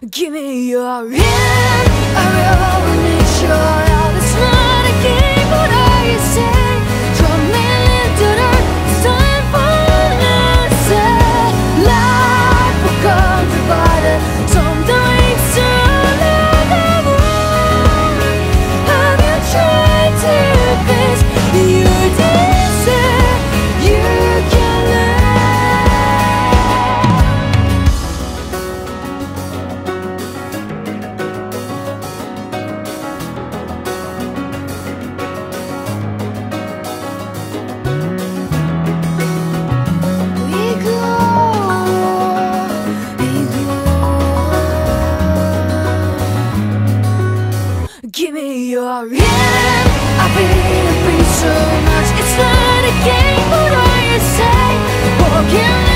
Give me your hand, I will make sure that it's not a game. What are you saying? Come in to the time for an answer. Life will come divided. Something weeks to another one. Have you tried to face your desire? You can learn. Give me your hand, I feel it so much. It's not a game, what are you saying? Walking